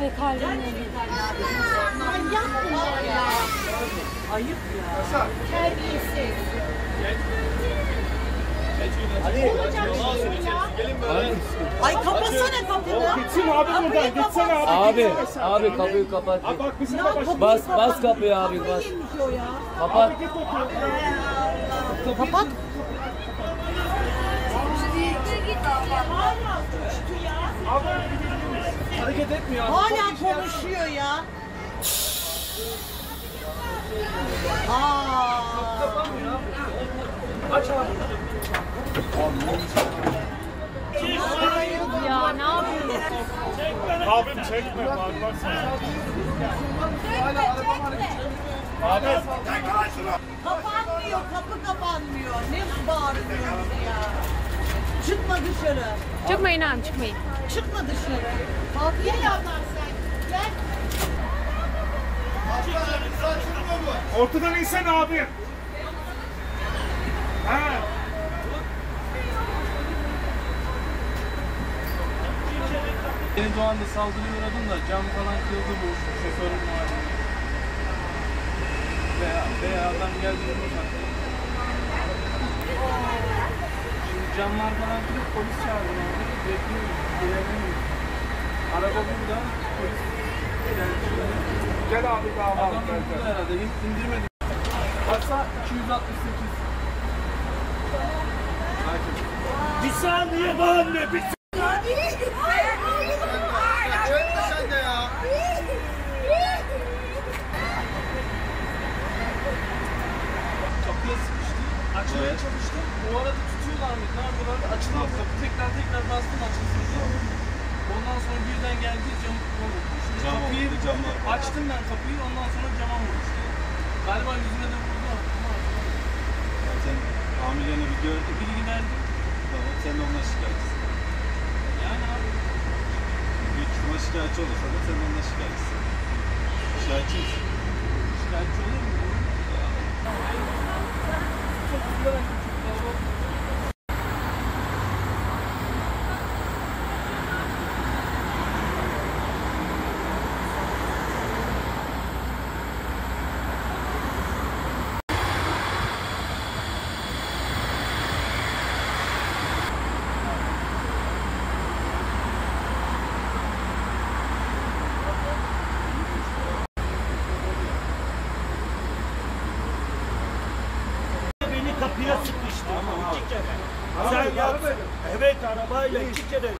Ay kalbim Manyak bunlar ya. Ayıp ya. Terbiyesiz. Ay kapasana kapını. Gitsin abi buradan, gitsene abi. Abi kapıyı kapat. Abi bak bizim de başımız. Bas kapıyı abi bas. Kapat. Kapat. Hareket etmiyor abi. Hala konuşuyor ya. Aç abi. ya, ne yapıyorsun? Abim çekme bak baksana. Abi. Kapanmıyor, kapı kapanmıyor. Ne bağırıyorsunuz ya? Çıkma dışarı. Çıkmayın abi, çıkmayın. Çıkma dışarı. Gel ablam sen. Gel. Ortadan insen abi. Ha. Yeni Doğan'da saldırıya uğradım da cam falan kırıldı bu şoförün muhalefeti. Veya adam geldi vurmadı. Şimdi camlar falan kırıp polis çağırdım abi. Bekliyoruz, gelemiyoruz. Araba burada, polis geldi şimdi. Gel abi daha var. Adam burada herhalde, indirmedi. Varsa 268. Bir saniye anne, bir Kapıya sıkıştı. Açmaya çalıştım. O arada tutuyorlar mı? Ne yapıyorlar? Açılmıyor. Kapı tekrar bastım açılsın diye. Ondan sonra birden geldi camı vurdu. Şimdi kapıyı açtım ben kapıyı. Ondan sonra cama vurdu. Galiba yüzüme de vurdu. Sen amirlerini bir gördün. Bilgi verdi. Tamam, sen de ondan şikayetçisin. Yani abi. Büyük ihtimal şikayetçi olursa da sen de ondan şikayetçisin. Şikayetçi misin? Şikayetçi olur mu? Çok güzel. kapıya sıkıştı. İki kere. Sen yapsın. Evet arabayla iki kere.